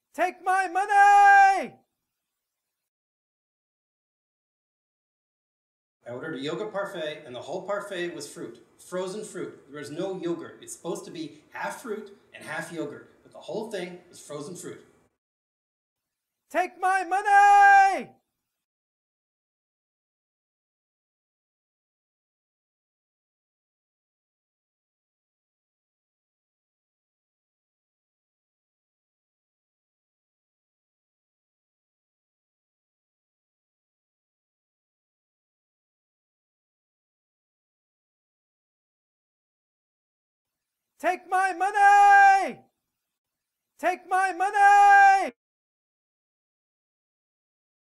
Take my money! I ordered a yogurt parfait, and the whole parfait was fruit. Frozen fruit. There was no yogurt. It's supposed to be half fruit and half yogurt, but the whole thing was frozen fruit. Take my money! Take my money! Take my money!